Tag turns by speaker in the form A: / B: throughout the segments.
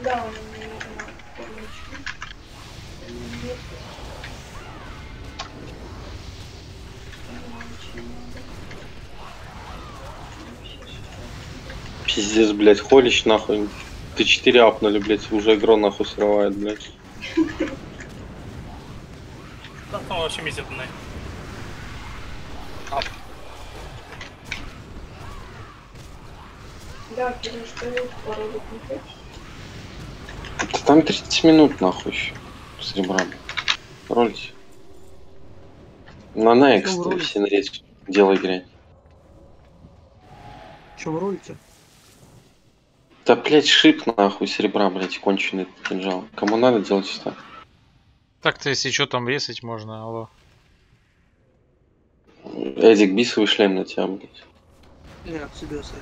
A: Да, он мне нужна помощь.
B: Пиздец, блядь, холищ нахуй. Ты 4 апнули, блядь, уже игру нахуй срывает, блядь.
C: Да там вообще мизерный.
A: Да, перестают пару выпустить.
B: Там 30 минут нахуй еще с ребрами. Ролите. На
D: Чё вы
B: next
D: ролите?
B: все нарезь. Делай играть.
D: Че вы ролите?
B: Да, блядь, шип нахуй серебра, блядь, конченый кинжал. Кому надо, делать так.
E: Так-то если что там резать можно, алло.
B: Эдик, бисовый шлем на тебя, блядь.
D: Нет, себе сэр.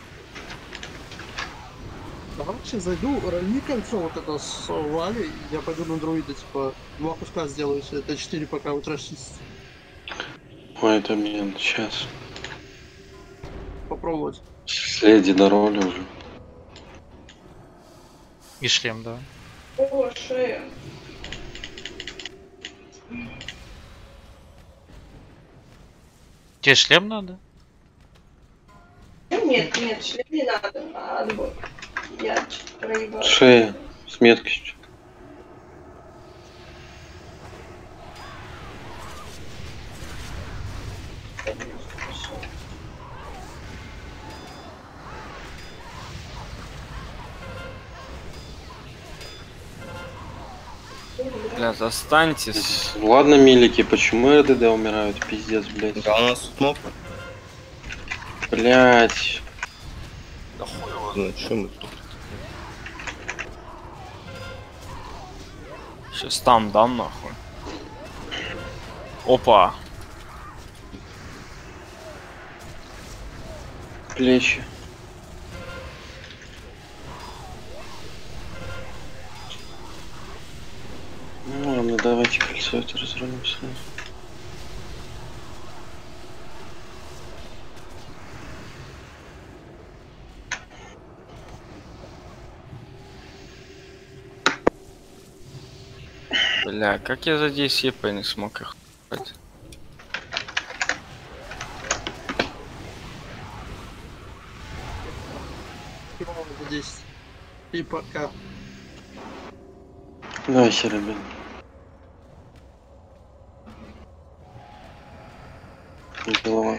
D: Давайте зайду, рольни кольцо вот это с Валей, я пойду на друида, типа, 2 куска сделаю, если это 4 пока утрачится.
B: Ой, это мне сейчас.
D: Попробовать.
B: Следи до роли уже.
E: И шлем, да.
A: О, шея.
E: Тебе шлем надо?
A: Нет, нет, шлем не надо, а отбой. Я что-то проебала.
B: Шея. С меткостью.
F: Бля, застаньтесь.
B: Ладно, милики, почему РДД умирают? Пиздец, блядь.
G: Да, у нас тут кнопка.
B: Блядь.
G: Да хуй его знает, что мы тут.
F: Сейчас там дам нахуй. Опа.
B: Плечи. Ну ладно, давайте кольцо это разрулим сразу.
F: Бля, как я за 10 ЕП не смог их брать?
D: За 10. И пока.
B: Давай, Серебин. И голова.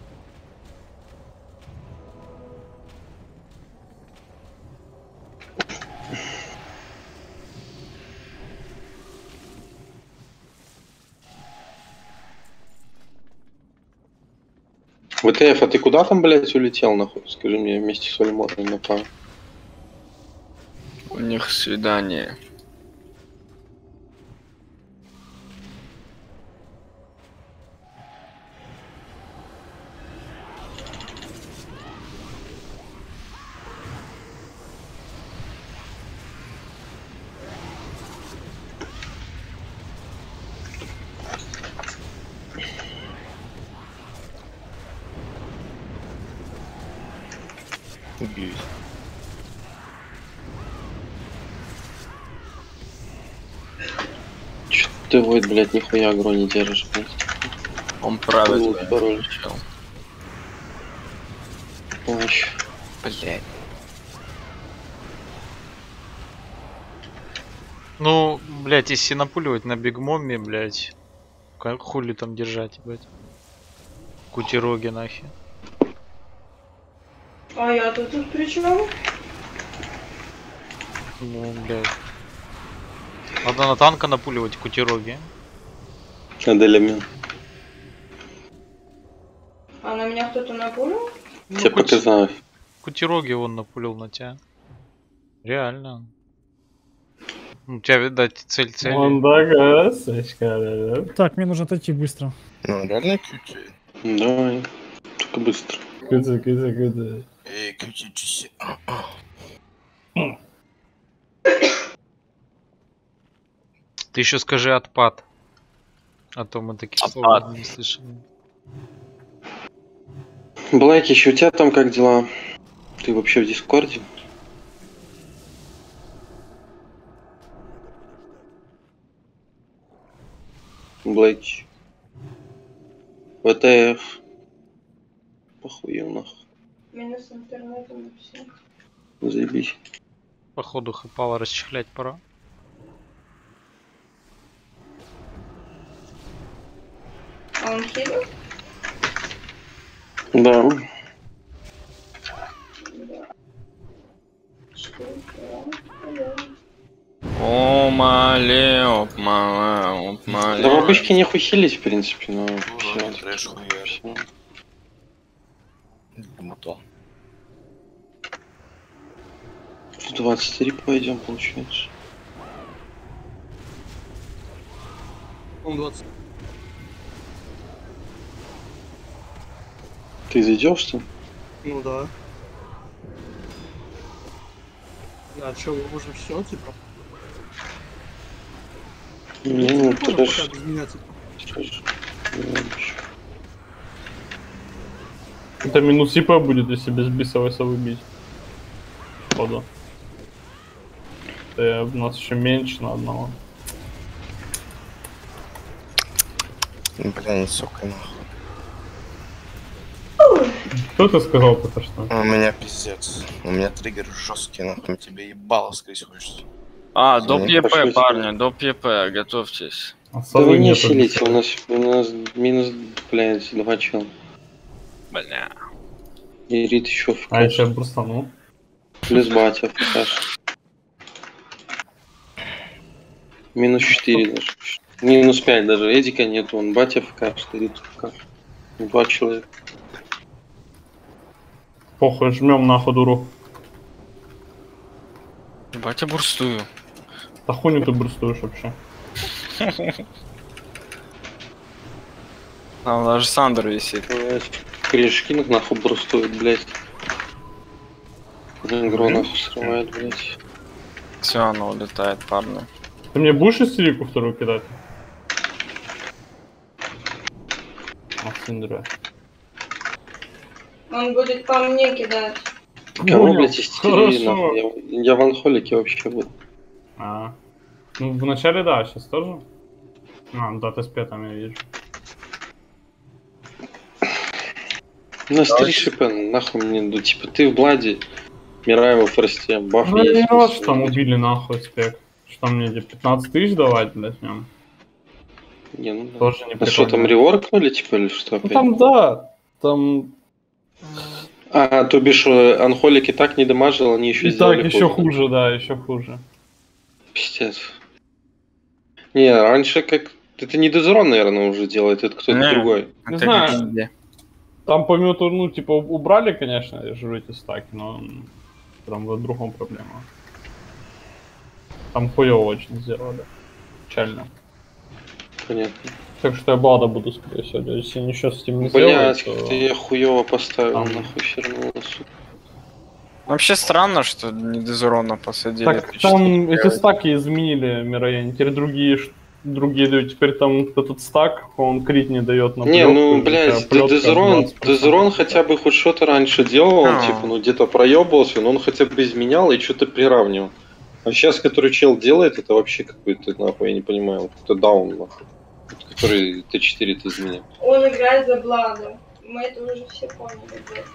B: ВТФ, а ты куда там, блядь, улетел, нахуй? Скажи мне, вместе с Ольморой на пару.
F: У них свидание.
G: Убьюсь.
B: Чё ты, Войт, блядь, нихуя агро не держишь, блядь.
F: Он правит.
B: Пароль.
F: Чел.
B: Помощь.
F: Блять.
E: Ну, блять, если напуливать на бигмоме, блять, как хули там держать, блять. Кутероги нахер.
A: А я тут при чем?
E: Ну, блять. Надо на танка напуливать кутероги.
B: Надо элемент.
A: А на меня кто-то напулил?
E: Ну,
B: Тебе показалось.
E: кутероги он напулил на тебя. Реально. У тебя, видать, цель.
H: Так, мне нужно отойти быстро.
G: Ну, реально кьюти.
B: Давай. Только быстро.
G: Эй, кьюти, чиси.
E: Ты еще скажи отпад. А то мы таких слов не слышали.
B: Блэкич, у тебя там как дела? Ты вообще в Дискорде? Блэки. ВТФ. Похуй нахуй.
A: Минус интернетом и все.
B: Заебись.
E: Походу хэпала расчехлять пора.
A: А он хилит?
B: Да.
F: Омале, опмале, опмале.
B: Да в обычке нехуй хилить, в принципе, но... всё,
G: трэш хуяр.
B: всё.
G: Мотор.
B: В 23 пойдем, получается.
D: Он 20.
B: Ты зайдешь-то?
D: Ну да. А чё, уже все, типа?
B: Не,
D: Пока
B: подожди.
D: без меня, типа.
I: Это минус ИП будет, если без бисовой совы бить. Походу. У нас еще меньше на одного.
G: Бля, не сука, нахуй.
I: Что ты сказал только что?
G: У меня пиздец. У меня триггер жесткий, нахуй. Тебе ебало вскрыть хочется.
F: А, доп
B: Ну,
F: ЕП,
B: пошлите.
F: парни, доп ЕП, готовьтесь.
I: А
B: Да
I: совы
B: вы не
I: нету
B: силите,
I: бисовой.
B: у нас минус, блядь, 2 чела.
F: Бля.
B: И Рит еще в
I: А я сейчас брустану.
B: плюс батя в КК. Минус 4 даже. Минус 5 даже. Эдика нету, он батя в КК, 4 в КК. 2 человека.
I: Похуй, жмем на ходуру.
F: Батя бурстую.
I: Да хуйню ты брустуешь вообще.
F: Там даже Сандер висит.
B: Корешкинг нахуй брустует, блядь. Игру нахуй срывает, блядь.
F: Все, она улетает, парни.
I: Ты мне будешь истерику вторую кидать? А, Синдра.
A: Он будет по мне кидать.
B: Кого,
I: Понял.
B: блядь, истерии
I: Хорошо.
B: нахуй? Я в анхолике вообще буду.
I: А. Ну, вначале да, сейчас тоже. А, да, ты с петом, я вижу.
B: У нас 3 шипа, нахуй мне, ну типа ты в Бладе, Мирай во форсте, баф
I: Ну, я
B: есть.
I: не рад, что там убили нахуй спек. Что мне где 15 тысяч давать, блядь, нем?
B: Не, ну да.
I: Тоже не
B: А что, там
I: прикольно.
B: реворкнули, типа, или что
I: Ну,
B: опять?
I: там, да, там
B: А, то бишь, анхолик и так не дамажил, они еще
I: и
B: сделали
I: так еще
B: хуже.
I: хуже, да, еще хуже.
B: Пиздец. Не, раньше как... Это не Дезерон, наверное, уже делает, это кто-то
F: Не.
B: другой.
I: Не
F: Это
I: знаю.
F: где?
I: Там по мету, ну, типа, убрали, конечно, жру эти стаки, но там в другом проблема. Там хуёво очень сделали. Печально.
B: Понятно.
I: Так что я Блада буду, скорее всего, если ничего с этим не сделаю,
B: Блядь,
I: то...
B: как ты я хуёво поставил,
I: Там.
B: нахуй хернула, сука.
F: Вообще странно, что не Дезурона посадили.
I: Так
F: Это
I: там
F: что-то
I: эти
F: делать.
I: стаки изменили, Мирояне. Теперь другие дают. Теперь там этот стак, он крит не дает на
B: Не,
I: плётку,
B: ну,
I: и
B: блядь,
I: такая плётка
B: Дезерон
I: 20%.
B: Дезерон хотя бы хоть что-то раньше делал, он,
F: А.
B: типа, ну, где-то проебывался, но он хотя бы изменял и что-то приравнивал. А сейчас, который чел делает, это вообще какой-то, нахуй, я не понимаю, это даун, нахуй. Вот который Т4 изменяет.
A: Он играет за Блада. Мы это уже все поняли, блядь.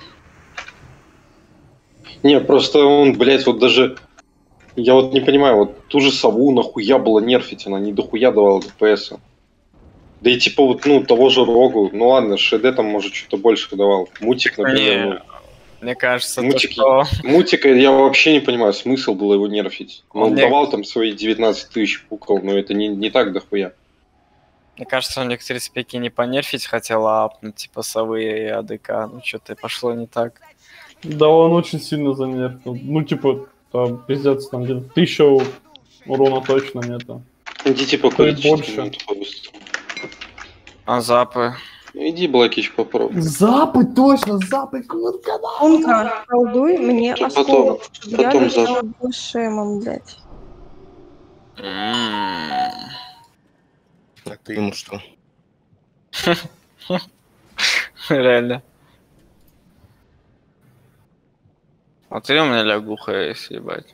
B: Не, просто он, блядь, вот даже... Я вот не понимаю, вот ту же сову нахуя было нерфить, она не дохуя давала ДПС. Да и типа вот, ну, того же Рогу, ну ладно, ШД там, может, что-то больше давал. Мутик, например,
F: Мне кажется, то,
B: Мутики.
F: что...
B: Мутика я вообще не понимаю, смысл было его нерфить. Ну, он
F: Не-
B: давал там свои 19 тысяч пукал, но это не так дохуя.
F: Мне кажется, он некоторые спеки не понерфить хотел, а апнуть, типа совы и АДК. Ну, что-то пошло не так.
I: Да, он очень сильно занервил. Ну, типа, там, пиздец, там где-то 1000 урона точно нету.
B: Иди типа
I: То и
B: курить,
I: больше.
B: что-то такое быстро.
F: А запы?
B: Ну, иди Блэкич попробуй.
I: Запы, точно, запы, курка, да.
J: Умка, колдуй мне
B: Потом-
J: осколок, чтобы я
B: потом
J: летела шемом, блядь.
G: Так ты ему что?
F: Реально. А ты у меня лягуха есть, ебать.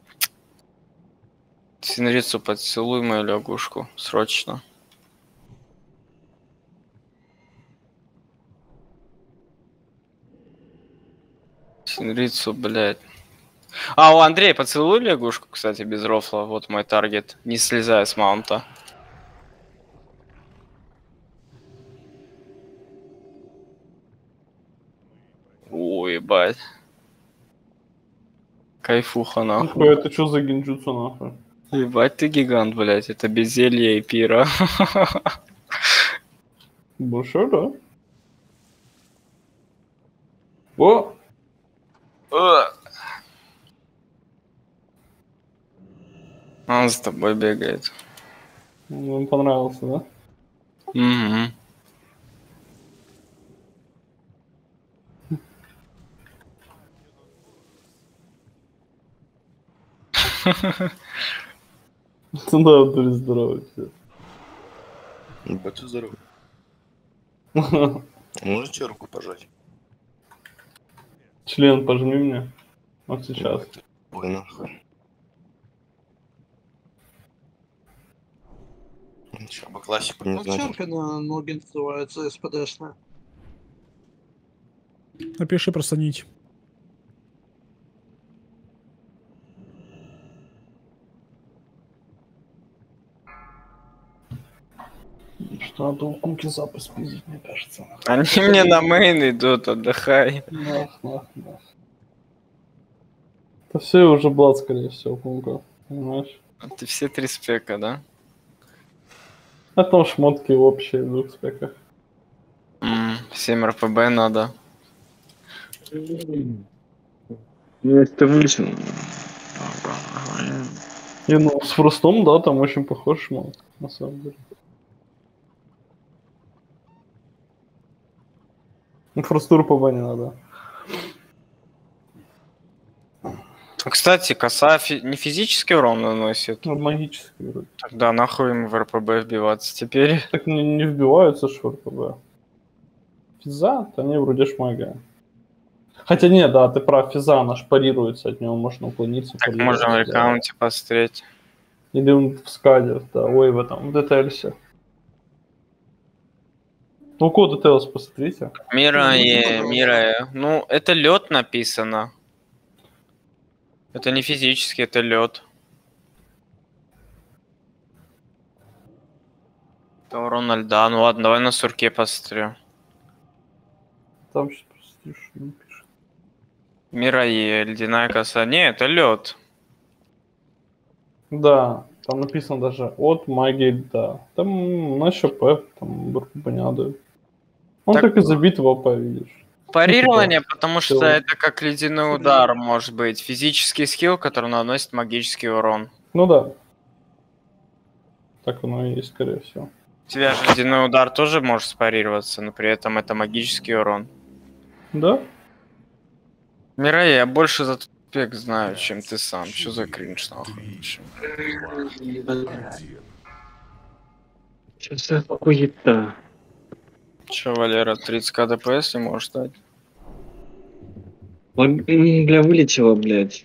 F: Синрицу поцелуй мою лягушку, срочно. Синрицу, блядь. А, у Андрея поцелуй лягушку, кстати, без рофла. Вот мой таргет. Не слезая с маунта. Ой, ебать. Кайфуха, нахуй.
I: Нихуя, это что за гинджутсу, нахуй?
F: Ебать ты гигант, блядь. Это беззелье и пира.
I: Большой, да? О!
F: Он с тобой бегает.
I: Вам понравился, да?
F: Угу.
I: Да, Андрей, здорово тебе.
G: Будьте здоровы. Можете руку пожать?
I: Член пожми мне. Вот сейчас.
G: Ой, нахуй. Сейчас бы классику не знать.
D: Овчарка на ноги называется, СПДшная.
H: Напиши просто нить.
I: Что надо у Куки запись пиздить, мне кажется.
F: Они мне на мейн идут, отдыхай.
I: Нах. Это все уже блат, скорее всего, Кука. Понимаешь?
F: Ты все 3 спека, да?
I: А там шмотки общие в 2 спеках.
F: 7 РПБ надо.
K: Это вылечено.
I: И ну, с Фрустом, да, там очень похож шмот, на самом деле. Фрустур РПБ не надо.
F: Кстати, коса не физический урон наносит.
I: Ну, магический вроде.
F: Тогда нахуй им в РПБ вбиваться теперь.
I: Так не вбиваются ж в РПБ. Физа, то они вроде ж магия. Хотя нет, да, ты прав, физа, она ж парируется, от него можно уклониться.
F: Так можем в рекаунте посмотреть.
I: Или он в скаде, да, ой, в этом, в детельсе. Ну, код детейлс посмотрите.
F: Мирае. Ну, это лед написано. Это не физически, это лед. Это урон льда. Ну ладно, давай на сурке посмотрю.
I: Там сейчас посмотрю, что он пишет.
F: Мирае, ледяная коса. Не, это лед.
I: Да, там написано даже от магии льда. Там на ШП, там РПБ не надо. Он так и забит в АП, видишь.
F: Парирование, потому что
I: всё.
F: это как ледяной удар может быть. Физический скилл, который наносит магический урон.
I: Ну да. Так оно и есть, скорее всего.
F: У тебя же ледяной удар тоже может спарироваться, но при этом это магический урон.
I: Да?
F: Мирай, я больше за тот пек знаю, чем ты сам. Что за кринж, нахуй?
K: Что за хуета?
F: Че, Валера, 30к ДПС не можешь дать?
K: Бля, вылетело, блядь.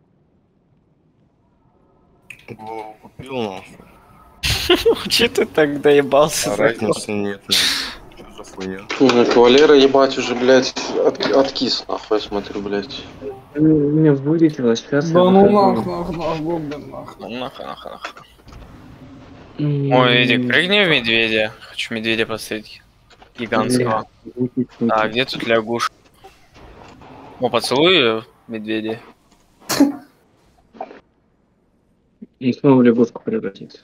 G: Голову купил, нахуй.
F: Че ты так доебался?
G: А разницы нет, нахуй. Что за хуйня?
B: Кавалера, ебать, уже, блядь, откис, нахуй, я смотрю, блядь.
K: У меня вылетело, сейчас.
I: Да ну нах, гоблин, нах.
F: Нахуй. Ой, Эдик, прыгни в медведя. Хочу медведя посмотреть. Гигантского. А, где тут лягушка? О, поцелуй медведя.
K: И снова лягушку превратится.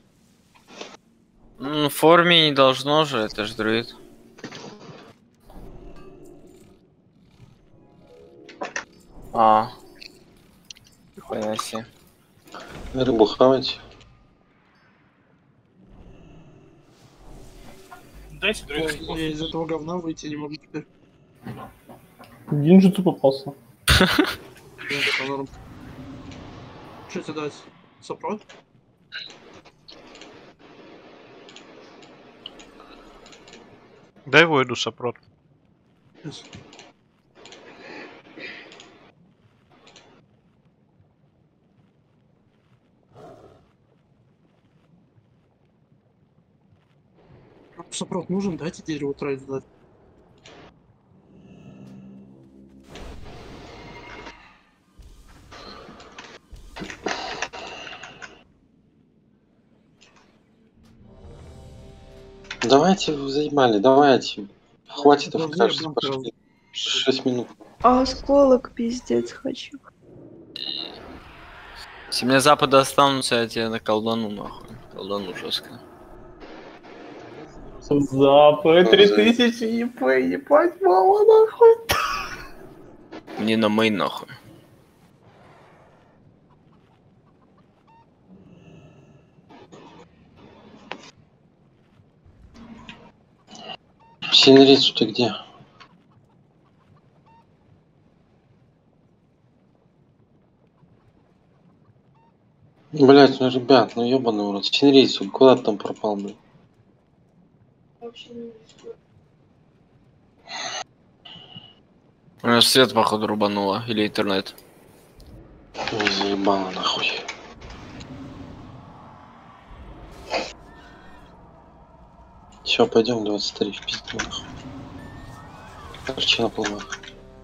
F: В форме не должно же, это ж друид. А. Хуйня себе.
B: Рыбу хавать.
C: Дайте друид.
D: Я из этого говна выйти не могу теперь.
I: Гинджиту попался.
D: Что тебе дать? Сопрот?
E: Дай войду сопрот.
D: Yes. Сопрот нужен, дайте дерево тратить дать.
B: Давайте вы заебали, давайте. Хватит
D: Подожди,
B: АФК,
D: я
B: пошли.
D: банк
B: 6 минут.
J: А осколок пиздец хочу.
F: Если мне запады останутся, я тебе на колдану нахуй. Колдану жестко.
I: Запад 3000 ЕП, ебать, мало нахуй.
F: Мне на мейн нахуй.
B: Синрицу ты где? Блять, ну ребят, ну ебаный урод. Синрицу, куда ты там пропал, блин?
F: У меня свет, походу, рубануло. Или интернет.
B: Ой, заебало нахуй. Все, пойдем 23 в пизду нахуй. Короче, на плавах.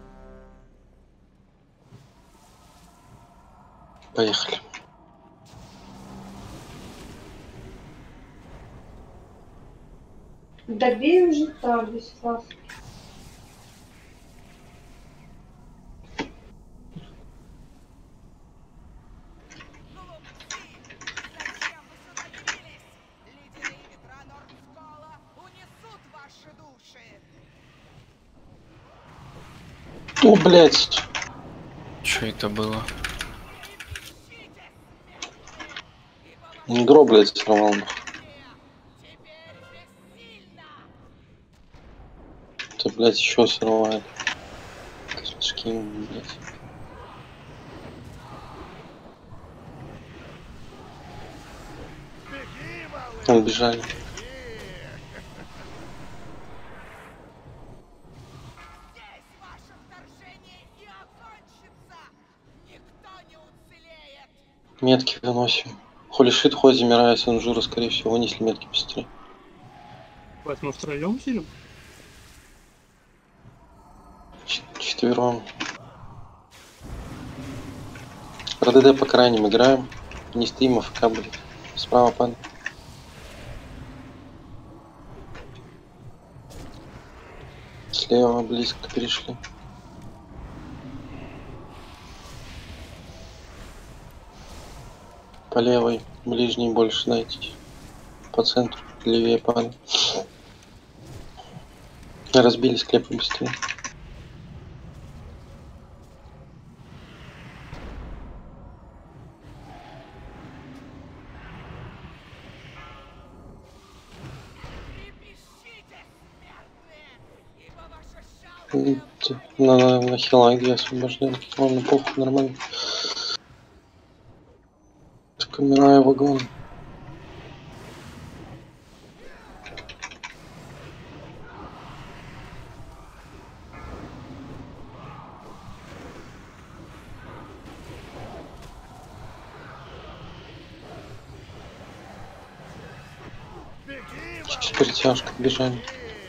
B: Поехали.
A: Добей уже там, без вас.
B: О, блять.
F: Что это было?
B: Гроб, блять, сорвал нахуй. Это, блять, еще срывает. Скин, блять. Убежали. Метки выносим. Холишит, хоть замирая Санжура, скорее всего, вынесли метки быстрее.
D: Бать, мы втроем сидим?
B: Четвером. РДД по крайним играем. Не стоим, АФК, блядь. Справа падает. Слева близко перешли. По левой, ближней больше знаете. По центру, левее падает. Разбили склепы быстрее. На хила где освобождаем. Ладно, похуй, нормально. Камера и вагон. Перетяжка, бежали.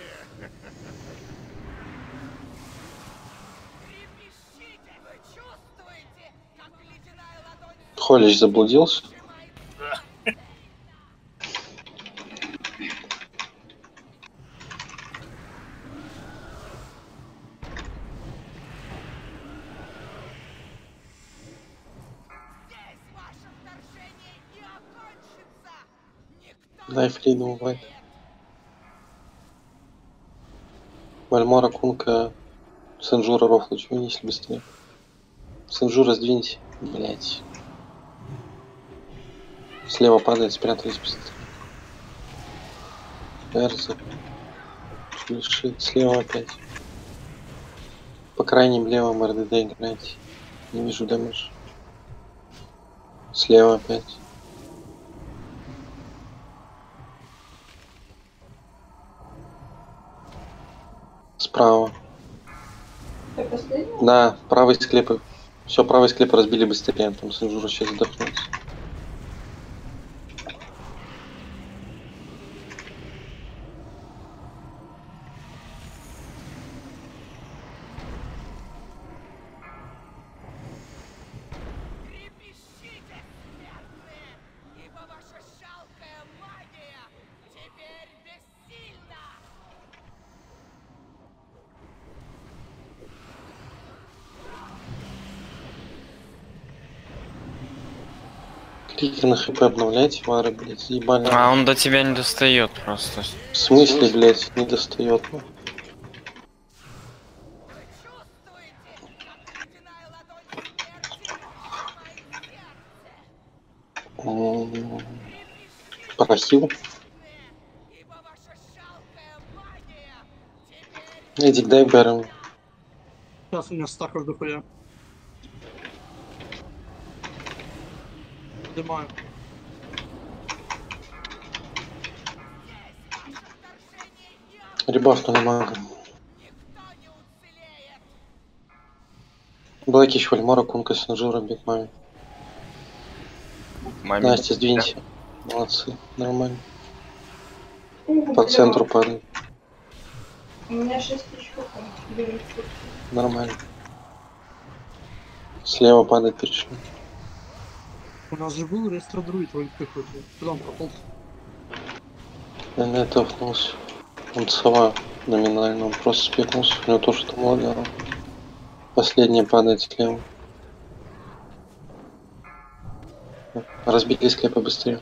B: Холич заблудился. Дай флейну убивай. Вальмора, Кунка, Санжура, Рофлуч, вынесли быстрее. Санжура, сдвиньте. Блять. Слева падает, спрятались быстрее. Эрза. Лишит. Слева опять. По крайним левым РДД играйте. Не вижу дэмэдж. Слева опять. Справа. Да, правый склепы. Все, правый склеп разбили быстрее. Там Санжура сейчас задохнется.
L: Ибо ваша жалкая магия теперь бессильна!
B: Клики на хп обновлять, вары, блядь, ебали.
F: А он до тебя не достает просто.
B: В смысле, блядь, не достает? Прохил. Эдик, дай Бэрон.
D: Сейчас у меня стаков дохуя. Поднимаю.
B: Ребафну на мага. Блэкич, Вальмора, Кунка, Синжура, бит маме. Настя, сдвинься. Молодцы, нормально. По центру падает.
A: У меня 6 очков.
B: Нормально. Слева падает перешли.
D: У нас же был рестродруид вроде какой-то. Куда он прополз?
B: Я на это внулся. Он сова номинально, он просто спекнулся. У него тоже там лагало. Последняя падает слева. Разбили склепы быстрее.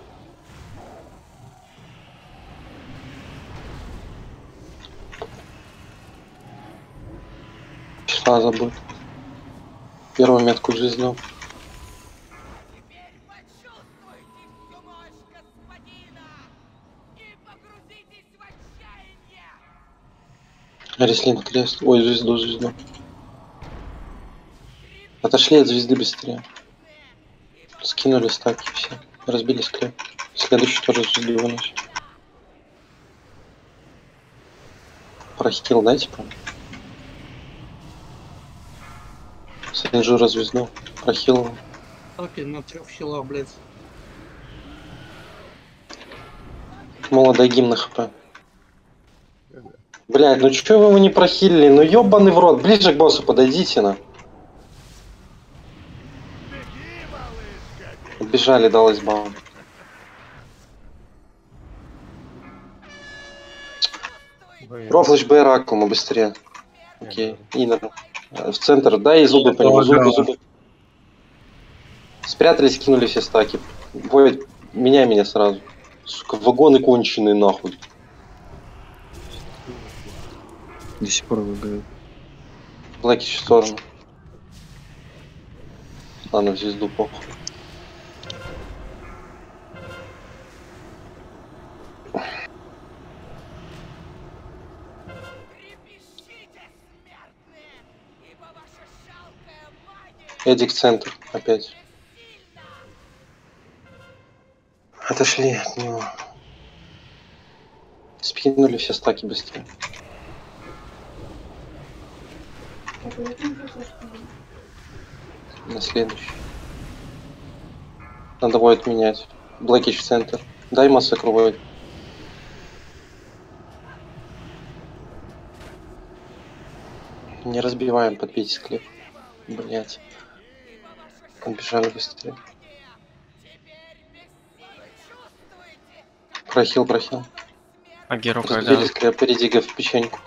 B: Числа забыл. Первую метку жизнью. Реслин крест. Ой, звезду. Отошли от звезды быстрее. Скинули стаки все. Разбили склеп. Следующий тоже звезду выносит. Прохил, дайте, по-моему. Синжура звезду. Прохил.
D: Окей, на 3 хилах, блядь.
B: Молодой гимн на хп. Блядь, ну чё вы его не прохилили? Ну ёбаный в рот. Ближе к боссу подойдите на. Бежали, далась баун. Рофлэш Б Ракума быстрее. Окей. Инер. В центр. Дай зубы по нему. Зубы. Спрятались, кинули все стаки. Воет, меняй меня сразу. Сука, вагоны конченые нахуй.
K: До сих пор выиграю.
B: Блэкич в сторону. Ладно, в звезду похуй. Эдик центр опять. Отошли от него. Спинули все стаки быстрее. На следующий. Надо будет менять. Блэкич в центр. Дай массакру Войд. Не разбиваем, подбейте склеп. Блять. Побежали быстрее. Прохил.
F: А Геру когда?
B: Разбили склеп, передига в печеньку.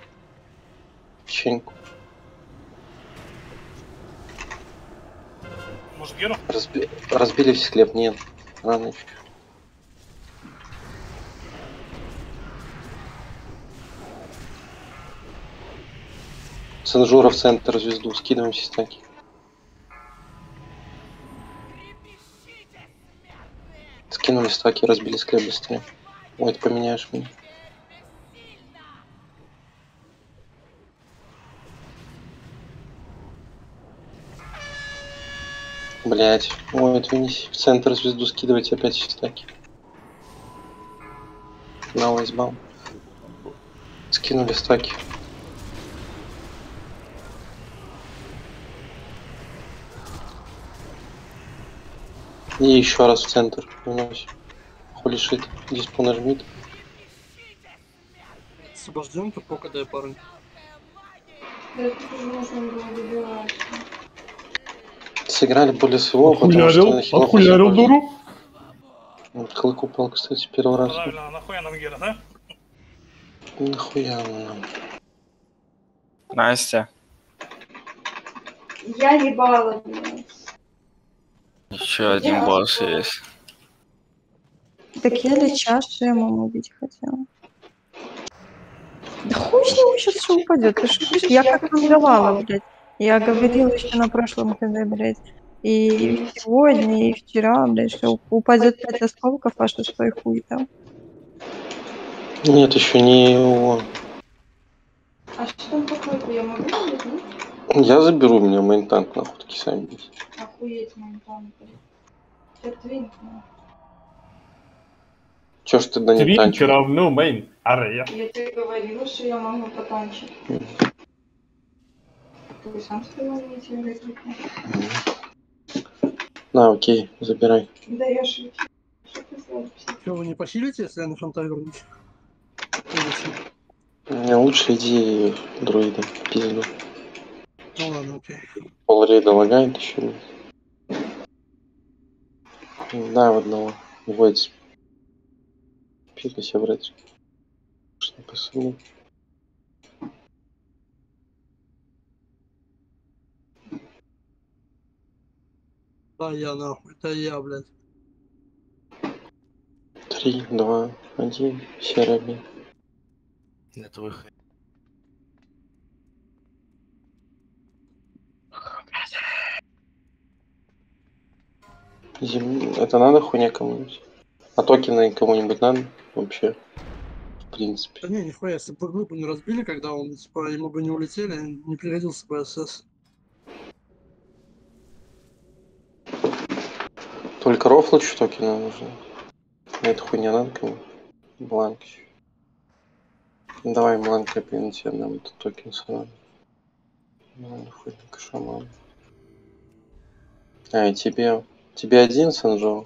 C: Может, Геру?
B: Разбили все склеп, нет. Рано еще. Сенжура в центр звезду, скидываем все стаки. Скинули стаки, разбили склеп быстрее. Ой, ты поменяешь меня. Блять. Ой, вынеси. В центр звезду скидывайте опять все стаки. На лайсбаум. Скинули стаки. И еще раз в центр выносим. Холишит. Диспо нажмит.
D: Освобожден, то пока дай парень.
A: Да тут уже можно было добивать.
B: Сыграли более своего, потому что...
I: Отхуярил дуру.
B: Клык упал, кстати, первый раз.
C: Правильно, нахуя нам Гера, да?
B: Нахуя нам?
F: Настя.
A: Я ебала, блядь.
F: Еще один босс есть.
J: Так я ли чашу ему убить хотела? Да хуй с него сейчас все упадет. Ты что, блядь? Я как там давала, блядь. Я говорила еще на прошлом КД, блядь. И сегодня, и вчера, блядь, что упадет 5 осколков, а шестой хуй там.
B: Нет, еще не его.
A: А что там такое? Я могу взять, нет?
B: Я заберу, у меня мейнтанк нахуй такие сами есть.
A: Охуеть, мой там, блядь. Тебя твинк, нахуй.
B: Чё ж ты да не
I: Твинк
B: танчишь?
I: равно мейн. Аре.
A: Я тебе говорила, что я могу потанчить. Ты сам сказал, я тебе говорю.
B: На, окей, забирай.
A: Да я шучу. Что ты сразу псих?
D: Что, вы не посилите, если я на фронта вернусь? Или что?
B: У меня лучше иди друида, пизду.
D: Ну ладно, окей.
B: Пол рейда лагает еще. Да, в одного. Войдс. Пика себе брать. Что посылу.
D: Да я нахуй, это я, блядь.
B: 3, 2, 1. Серая, блин.
G: Это выход.
B: Это надо хуйня кому-нибудь? А токены кому-нибудь надо? Вообще. В принципе.
D: Да не, нихуя, если бы глыбу не разбили, когда он, типа, ему бы не улетели, не пригодился бы СС.
B: Только рофлочь токена нужно. Это хуйня надо кому? Бланк. Давай бланк копируйте нам этот токен сразу. Ну, хуйня, шаман. А, и тебе. Тебе один Санжо?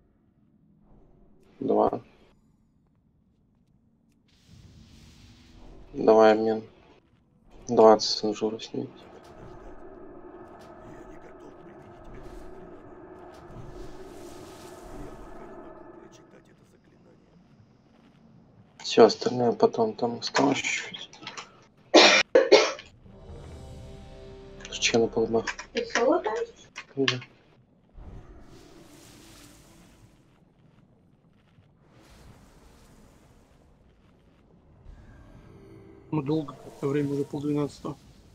B: 2. Давай обмен. 20 Санжура снять. Все остальное потом там осталось чуть-чуть. Че на полбах?
A: Ты соло танчишь?
B: Да.
D: Мы долго, по времени уже 11:30.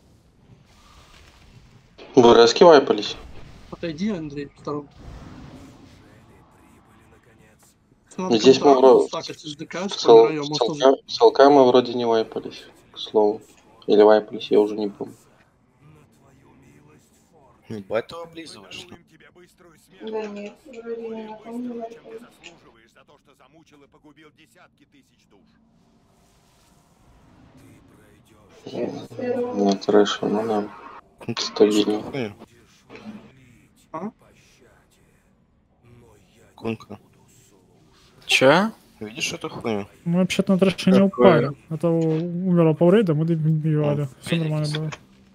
B: Вы раскивайпались?
D: Отойди, Андрей, в сторону.
B: Здесь мы вроде...
D: С
B: С ЛК мы вроде не вайпались, к слову. Или вайпались, я уже не помню.
G: Ебать ты облизываешь.
A: Да нет, вроде не напомнила.
B: На трэше, ну да. Стабильно.
D: А?
G: Кунка.
F: Че?
G: Видишь эту хуйню?
H: Мы вообще-то на трэше не упали. Это умерло паурейда, мы добивали. Все нормально было.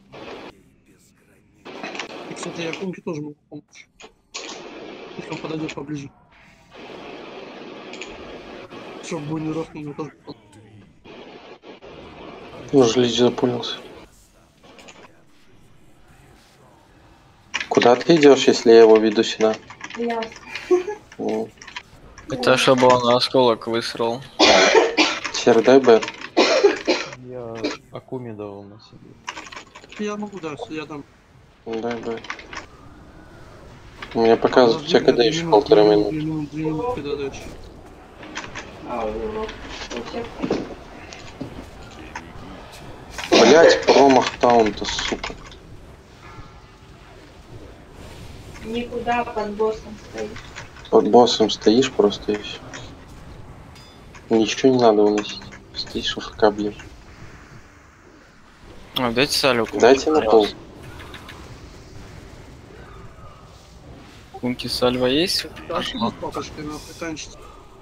D: И, кстати, я Кунке тоже могу помочь. Если он подойдет поближе. Чтоб бы не рос, но тоже.
B: Уже Лич запулился. Куда ты идешь, если я его веду сюда?
A: Ясно.
B: Ну,
F: Это чтобы он осколок высрал.
B: Сер, дай Б.
K: Я Акуми давал на себе.
D: Я могу, да, я там.
B: Дай Б. У меня показывает, у тебя когда еще 1,5 минуты.
D: 2 минуты, когда дальше.
A: А у него у всех
B: Блять, промах таунта, сука.
A: никуда под боссом стоит.
B: Под боссом стоишь просто и все. Ничего не надо выносить. Стоишь в ФК, блин.
F: А, дайте салюк.
B: Дайте на пол.
F: Кунки сальва есть?
D: Да, что с папочкой нахуй танчить.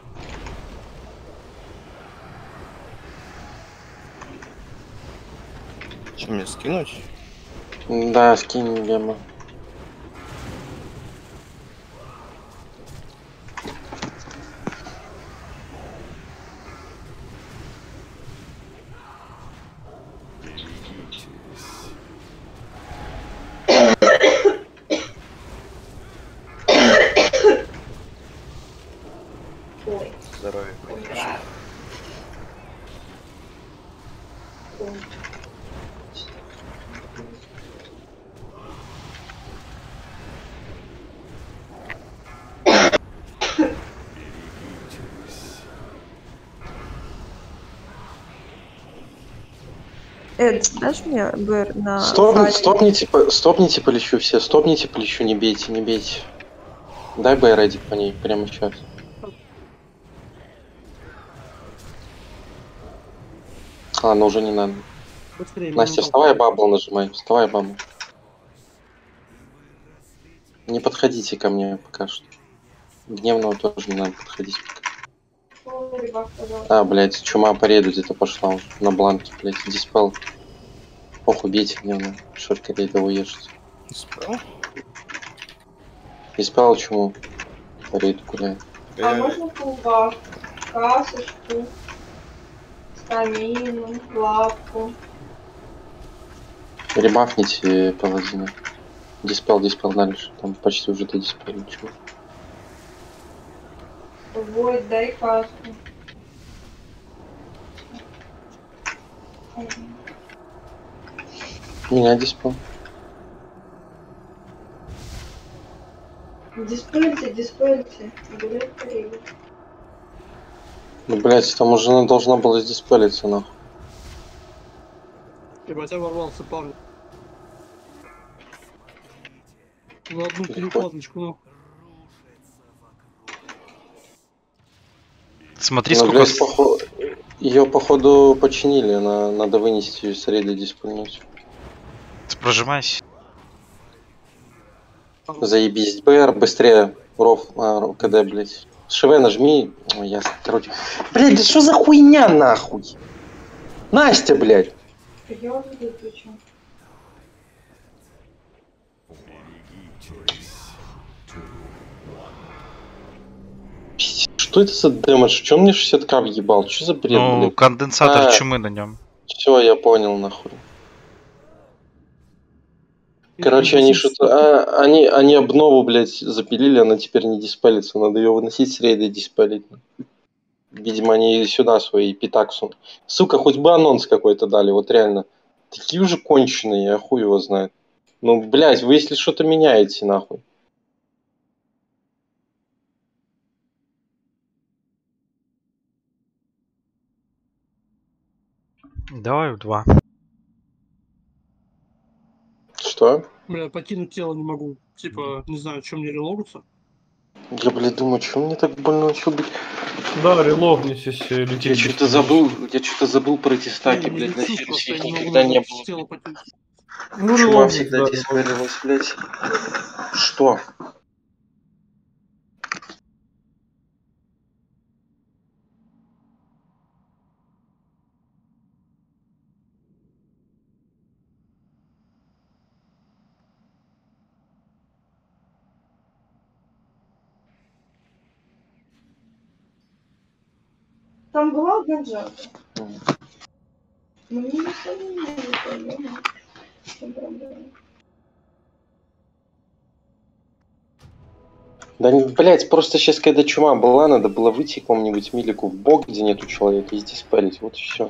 G: Что, мне скинуть?
B: Да, скинь гема.
A: Ой.
J: Эд, дашь мне БР на...
B: Стопните полечу все, стопните полечу, не бейте, не бейте. Дай БР по ней прямо сейчас. Ладно, уже не надо.
D: Быстрее,
B: Настя, вставай, бабл нажимай. Вставай, бабл. Не подходите ко мне пока что. Гневного тоже не надо подходить пока. А, блядь, чума по рейду где-то пошла уже. На бланке, блядь, диспел. Ох, убейте гневного. Шорка рейда уешьте. Диспел чуму. По рейду гуляет.
A: А можно кулбак, касочку, стамину, лапку.
B: Ребафните паладина. Диспел дальше. Там почти уже до диспел ничего.
A: Войд, дай каску.
B: Меня диспел.
A: Диспелите. Гулять по рейду.
B: Ну, блядь, там уже должна была диспелиться, нахуй.
D: Ебать, я ворвался, парень. На одну перекладочку, ну.
E: Смотри,
B: Ну,
E: сколько...
B: блядь, ее, походу, починили. Надо вынести ее с рейда диспельнуть.
E: Ты прожимайся.
B: Заебись. БР, быстрее. КД, блядь. ШВ нажми. Ой, ясно, короче. Блядь, да что за хуйня, нахуй? Настя, блядь.
A: Я уже выключу.
B: Что это за дэмэдж? Чё мне 60к въебал? Что за бред,
E: Ну,
B: блядь?
E: конденсатор чумы на нем.
B: Все, я понял, нахуй. Короче, они что-то... они обнову, блядь, запилили, она теперь не диспелится. Надо ее выносить с рейда и диспелить. Видимо, они сюда свои питаксу. Сука, хоть бы анонс какой-то дали, вот реально. Такие уже конченые, я хуй его знает. Ну, блядь, вы если что-то меняете, нахуй.
E: Давай в 2.
B: Что?
D: Бля, покинуть тело не могу. Типа, не знаю, чем мне релогаться.
B: Я, блядь, думаю, что мне так больно начал быть?
I: Да, релогнись, если лететь.
B: Я что-то забыл про эти стаки, блядь, на сервисе их никогда не было.
I: Ну,
B: Чума
I: релогнись,
B: всегда
I: да,
B: диспелилась, блядь. Что?
A: Там была ганджа. Ну, мне не проблема.
B: Да, блядь, просто сейчас, когда чума была, надо было выйти к какому-нибудь милику в бок, где нету человека, и диспелить. Вот и все.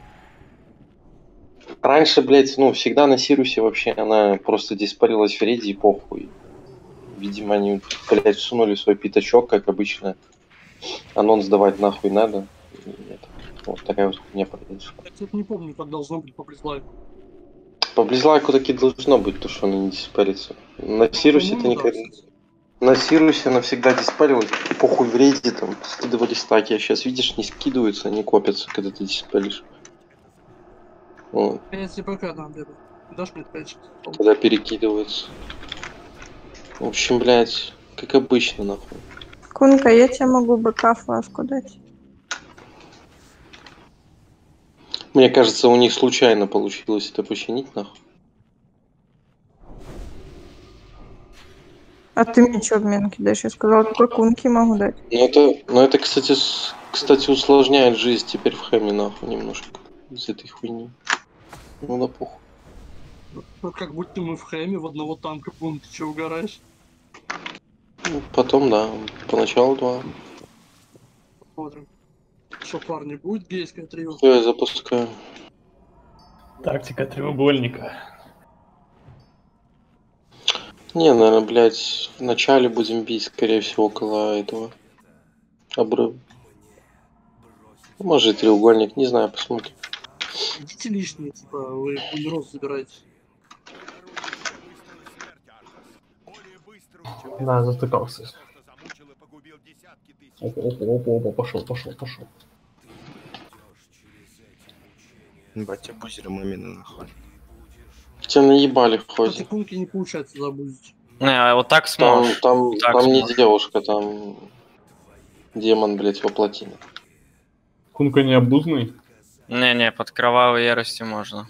B: Раньше, блядь, ну, всегда на Сирусе вообще она просто диспарилась в рейде и похуй. Видимо, они, блядь, всунули свой пятачок, как обычно. Анонс давать нахуй надо. Нет. Вот такая вот хуйня произошла.
D: Я, кстати, не помню, как должно быть по Близлайку.
B: По Близлайку таки должно быть, то, что она не диспарится. На Сирусе это никогда... На Сирусе она всегда диспарилась. Похуй в рейде там скидывали стаки, а сейчас, видишь, не скидываются, они копятся, когда ты диспаришь. Вот.
D: Если пока там где-то. Дашь мне 5
B: Тогда перекидываются. В общем, блядь, как обычно, нахуй.
J: Кунка, я тебе могу БК флажку дать.
B: Мне кажется, у них случайно получилось это починить, нахуй.
J: А ты мне что обмен кидаешь? Я сказала, только кунки могу дать.
B: Но это, кстати, усложняет жизнь теперь в хэме, нахуй, немножко. Из этой хуйни. Ну да похуй.
D: Ну, как будто мы в хэме в одного танка будем, ты че угораешь?
B: Ну, потом, да. Поначалу 2.
D: Посмотрим. Что, парни, будет гейское трио?
B: Все, я запускаю.
I: Тактика треугольника.
B: Не, наверное, блядь, в начале будем бить, скорее всего, около этого обрыва. Может, треугольник, не знаю, посмотрим.
D: Идите лишние, типа, вы рост забираете.
I: Да, затыкался. Опа, пошел.
G: Батя бузеры мамины нахуй.
B: Тебя наебали в
D: По
B: ходе.
D: секундке не получается забузить.
F: Не, вот так
B: Там,
F: сможешь.
B: там,
F: Так
B: там не
F: сможешь.
B: девушка, там демон, блядь, воплоти.
I: Кунка не обузный.
F: Не, под кровавой яростью можно.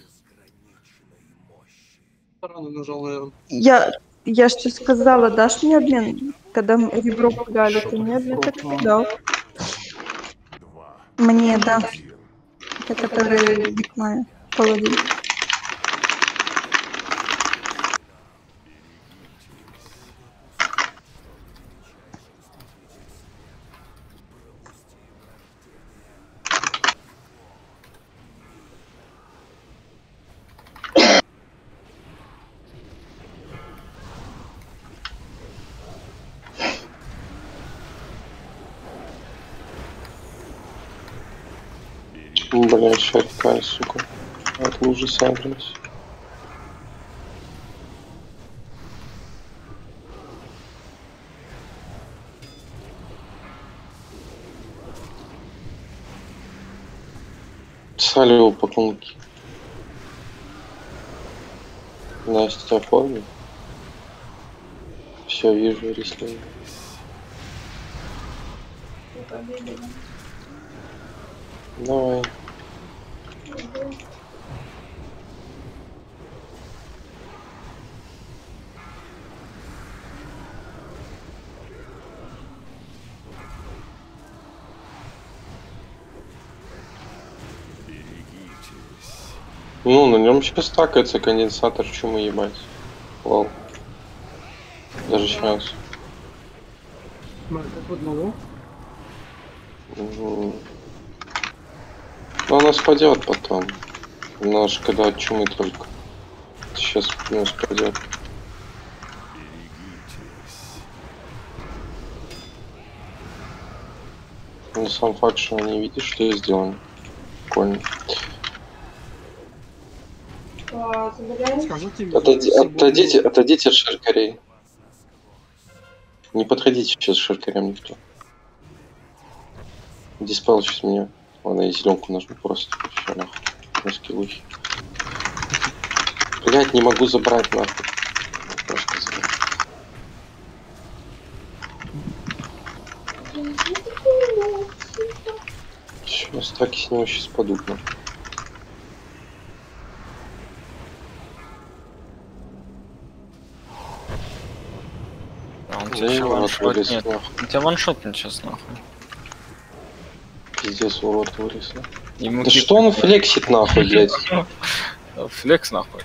D: Рано нажал, наверное.
J: Я ж тебе сказала, дашь мне обмен? Когда ребро пуляли, ты мне обмен так и дал. Мне, да. Это который векна паладин.
B: Блядь, что такая, сука. От лужи сагрилась. Салю по кунке. Настя, оформи. Все, вижу, рисую. Давай. Ну, на нем сейчас стакается конденсатор чумы, ебать. Лол. Даже сейчас.
D: Как одного.
B: Ну, она спадет потом. Она же когда от чумы только. Сейчас ну, спадет. Но сам факт, что они видят, что я сделал. Прикольно. Отойдите от шаркарей. Не подходите сейчас к шаркарям никто. Диспел сейчас меня. Ладно, я зеленку нажму просто. Все, нахуй. На скиллухи. Блять, не могу забрать нахуй. Просто забрать. Все, стаки с него сейчас падут нахуй.
F: Он тебя еще ваншотнет. Он тебя ваншотнет сейчас нахуй.
B: Пиздец, урод вырез.
F: Ему
B: да что он флексит нахуй, блядь?
F: Флекс нахуй.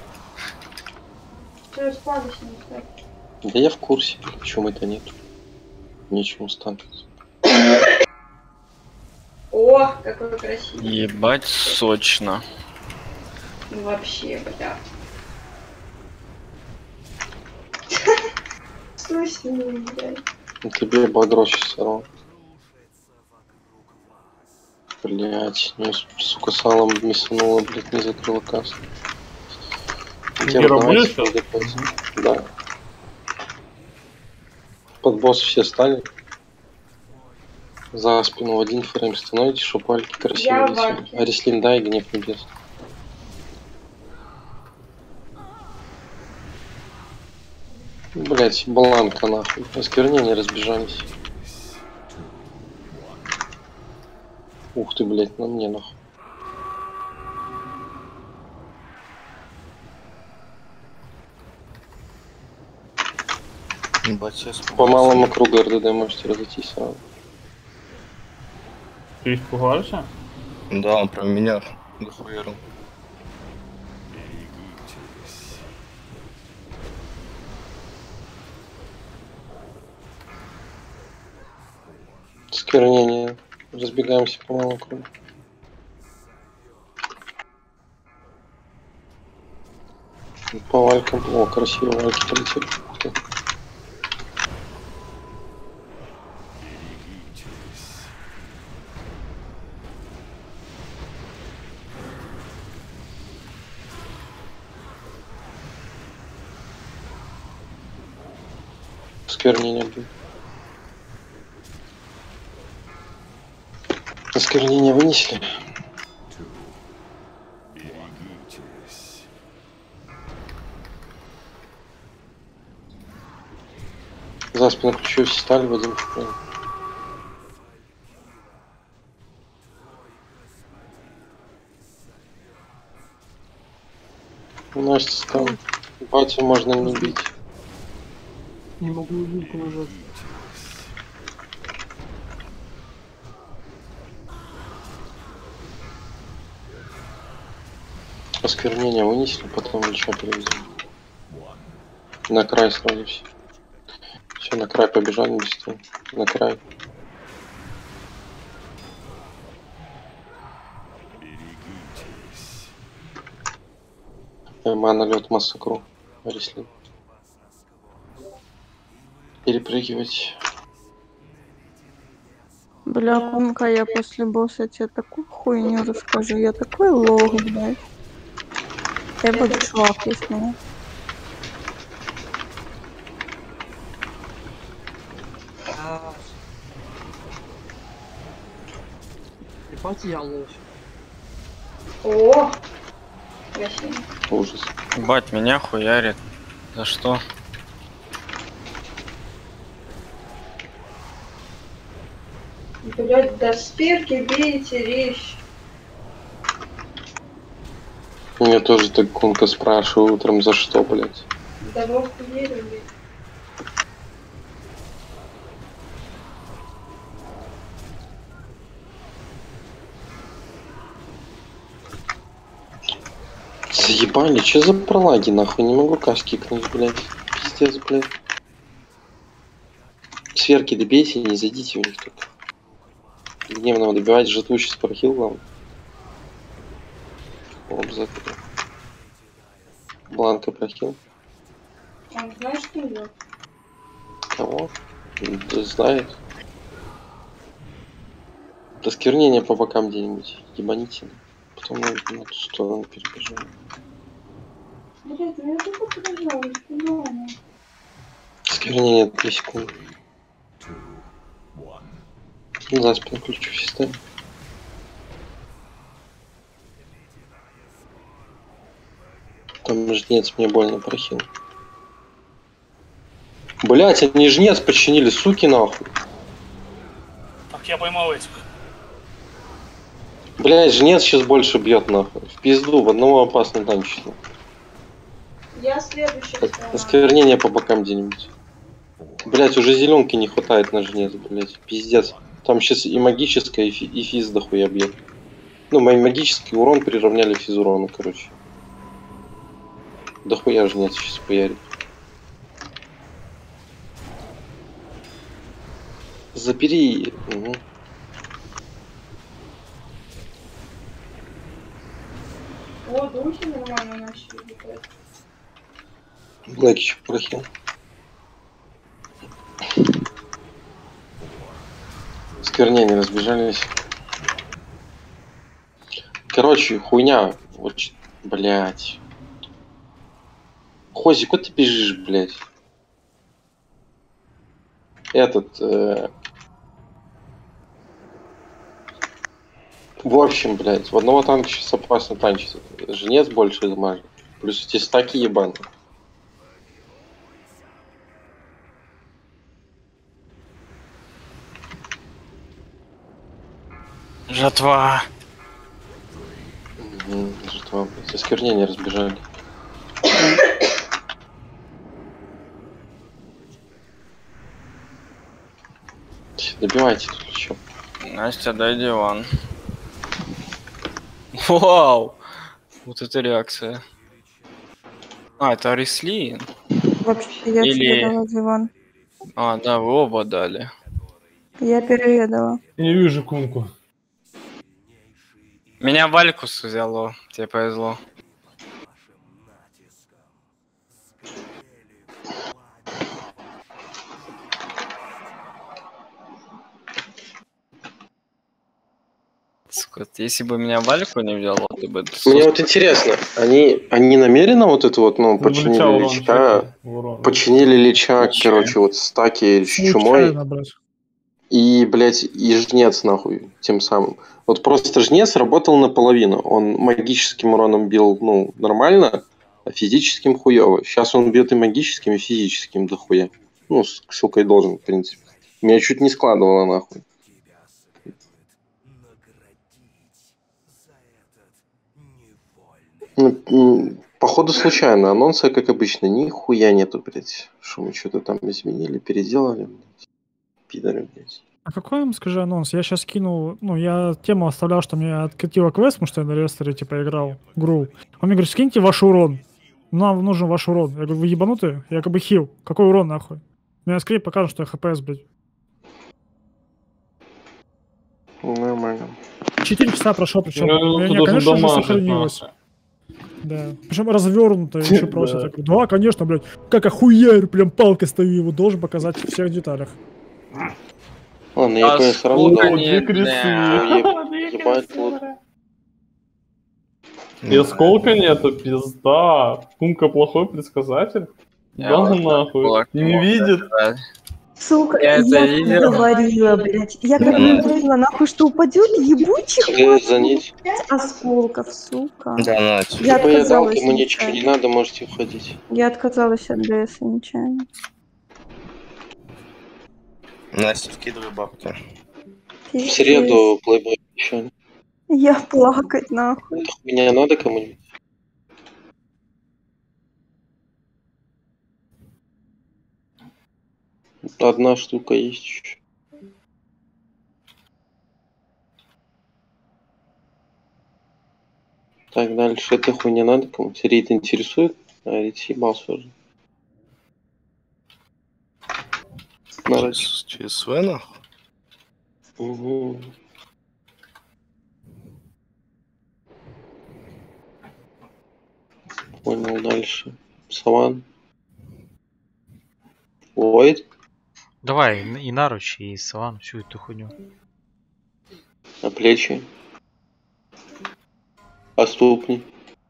B: Да я в курсе, почему это нет. Нечему сталкиваться.
A: О, какой красивый.
F: Ебать сочно.
A: Ну вообще, бля. Что с ним, блядь?
B: Тебе багро сейчас сорвал. Блять, ну, сука, салом мясанула, блять, не закрыла кассу.
I: Гера будешь?
B: Да. Под босс все стали. За спину в один фрейм становитесь, чтобы альки красиво висели. Арислин, дай гнев небес. Блять, бланка нахуй. Осквернения разбежались. Ух ты, блять, на мне нахуй. По малому кругу РДД можете разойтись сразу.
I: Ты испугался?
G: Да, он прям меня захуярил.
B: Сквернение. Разбегаемся по малому кругу. По валькам. О, красиво вальки полетели. Ух ты. Осквернение будет. Осквернение вынесли. За спину ключу все стали в один фрейм. Настя стал. Батю можно не бить.
D: Не могу вилку нажать.
B: Осквернение вынесли, потом еще привезем. На край сразу все. Все, на край побежали быстрее. На край. Мана лед массакру. Ресли. Перепрыгивать.
J: Бля, Кумка, я после босса тебе такую хуйню расскажу. Я такой лох, блядь. Ты будешь лапать с меня.
D: Ебать я лох.
A: О! Красиво.
B: Ужас.
F: Бать, меня хуярит. За что?
A: Блять, доспехи, бейте, речь.
B: Меня тоже так Кунка спрашивает утром, за что, блядь.
A: Да вы охуели.
B: Заебали, что за пролаги, нахуй? Не могу кас кикнуть, блядь. Пиздец, блядь. Сверки добейте, не зайдите в них тут. Гневного добивать, жатву сейчас прохил вам. Обязательно. Бланка прохил.
A: Он знает, что идет?
B: Кого? Да знает. Осквернение по бокам где-нибудь. Ебаните. Потом на ту сторону перебежим.
A: Блять, ну я только подождал, не
B: Осквернение 3 секунды. За спину ключу все ставим. Там жнец мне больно прохил. Блять, они жнец починили, суки нахуй.
C: Так, я поймал этих.
B: Блять, жнец сейчас больше бьет нахуй. В пизду, в одного опасно танчит.
A: Я следующий.
B: Осквернение по бокам где-нибудь. Блять, уже зеленки не хватает на жнец, блять. Пиздец. Там сейчас и магическая, и физ дохуя бьет. Ну, мой магический урон приравняли физ урону, короче. Дохуя жнец сейчас хуярит. Забери. Угу.
A: О, духи нормально начали летать.
B: Блэк еще прохил. Сквернения разбежались. Короче, хуйня. Вот, блять. Хози, куда ты бежишь, блять? Этот... В общем, блять, в одного танка сейчас опасно танчить. Жнец больше дамажит. Плюс эти стаки ебаные.
F: Жатва.
B: Жатва, блядь. Осквернения разбежали. Добивайте тут еще.
F: Настя, дай диван. Вау! Вот это реакция. А, это Арислин.
J: Вообще, я тебе дала диван.
F: А, да, вы оба дали.
J: Я переедала.
I: Не вижу Кунку.
F: Меня Валькус взяло. Тебе повезло. Сука, Вот если бы меня Вальку не взял, вот ты бы...
B: Мне вот интересно, они намеренно вот это вот, ну, починили
I: урон,
B: Лича,
I: чекай, урон.
B: починили Лича,
F: Зачем?
B: короче, вот стаки с чумой,
H: Случайно, блядь.
B: и, блядь, и жнец, нахуй, тем самым. Вот просто жнец работал наполовину. Он магическим уроном бил, ну, нормально, а физическим хуёво. Сейчас он бьет и магическим, и физическим дохуя. Ну, сука, и должен, в принципе. Меня чуть не складывало, нахуй. Походу случайно. Анонса, как обычно, нихуя нету, блядь. Что мы что-то там изменили, переделали, блядь. Пидоры, блядь.
H: А какой вам, скажи, анонс? Я сейчас кинул, ну, я тему оставлял, что мне откатило квест, потому что я на ресторе, типа, играл игру. Он мне говорит, скиньте ваш урон. Нам нужен ваш урон. Я говорю, вы ебанутые? Я как бы хил. Какой урон, нахуй? Мне скрипт покажет, что я хпс, блядь.
B: Нормально.
H: 4 часа прошло, причем.
I: Ну,
H: у
I: ты
H: меня,
I: должен
H: конечно же,
I: дамажить,
H: сохранилось.
I: нахуй.
H: Да. Причем развернуто еще просит.
I: Да.
H: Я говорю, да, конечно, блядь. Как охуярь, прям палкой стою, его должен показать в всех деталях.
B: Ладно, я понял, сразу
F: сколько
B: дам.
F: нет,
I: Две
F: бля.
B: Ебать, вот.
I: И осколка нету, пизда. Кумка плохой предсказатель?
F: Я
I: Да
F: вот
I: нахуй.
F: кулак
I: Не
F: мог
I: видит.
F: сказать.
J: Сука,
F: Я это
J: я
F: видел.
J: как говорила, блядь. Я как говорила, нахуй, что упадет ебучий
B: Стрелять за нить.
J: 5 осколков, сука.
G: Да, Надь.
J: Я
B: Типа я дал,
J: отказалась
B: кому ничего не
J: нечаянно.
B: надо, можете уходить.
J: Я отказалась от ДС нечаянно.
G: Настя, вкидывай бабки.
B: В среду плейбой еще.
J: Я плакать, нахуй.
B: Это хуйня надо кому-нибудь? Одна штука есть еще. Так, дальше. Это хуйня надо кому-то? Рейд интересует? А рейд съебался уже.
G: Через СВ, нахуй?
B: Угу. Понял, дальше. Саван. Войд.
E: Давай, и наручи, и саван, всю эту хуйню.
B: На плечи. А ступни.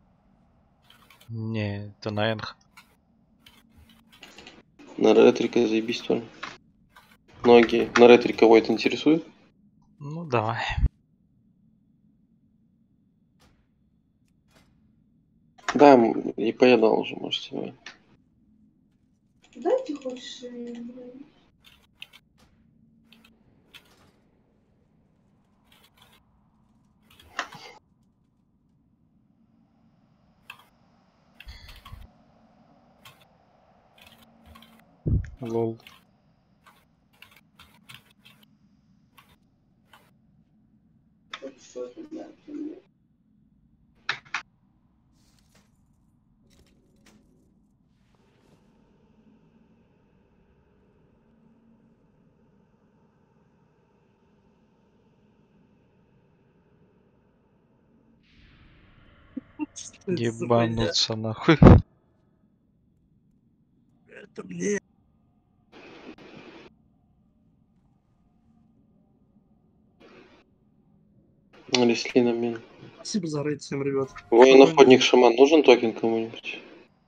E: Не, это на энх.
B: На ретрика заебись тоже. Ноги. На ретрика Войд интересует?
E: Ну, давай.
B: Да, и поедал уже, можете. Давай.
A: Дайте хочешь...
E: Лол. Ебануться нахуй.
D: Это мне.
B: Леслина мин.
D: Спасибо за рейд всем, ребят.
B: Воин-охотник шаман. Нужен токен кому-нибудь?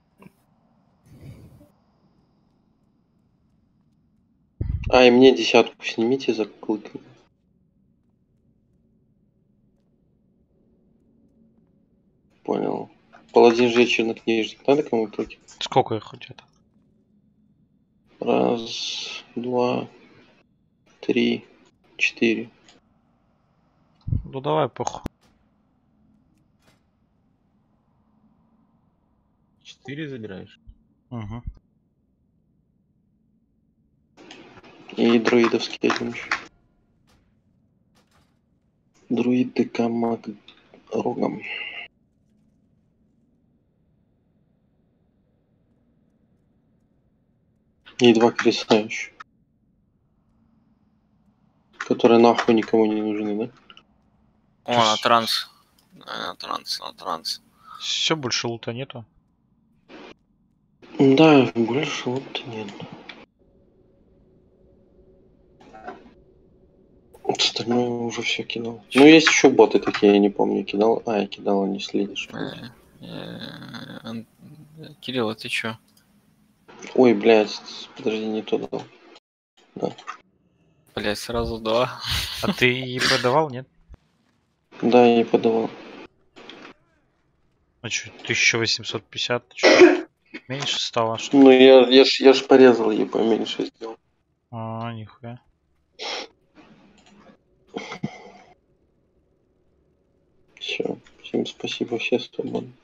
B: А, и мне 10 снимите за клык. Понял. Паладин же чернокнижник. Надо кому-то токен?
E: Сколько их хотят?
B: Раз, два, три, 4.
E: Ну давай, похуй.
K: 4 забираешь?
E: Угу.
B: И друидовский один еще. Друид ДК маг рогом. И 2 креста еще. Которые нахуй никому не нужны, да?
F: О, на транс. На транс.
E: Все, больше лута нету.
B: Да, больше лута нет. Остальное уже все кидал. Ну, есть еще боты такие, я не помню, кидал. А, я кидал, не следишь.
F: Кирилл, а ты чё?
B: Ой, блядь, подожди, не то дал. Да.
F: Блять, сразу два.
E: А ты ЕП давал, нет?
B: Да, я подавал.
E: А чё, 1850? Чё, меньше стало, что ли?
B: Ну, я ж порезал ей поменьше сделал.
E: А, нихуя.
B: Все, всем спасибо, все свободны.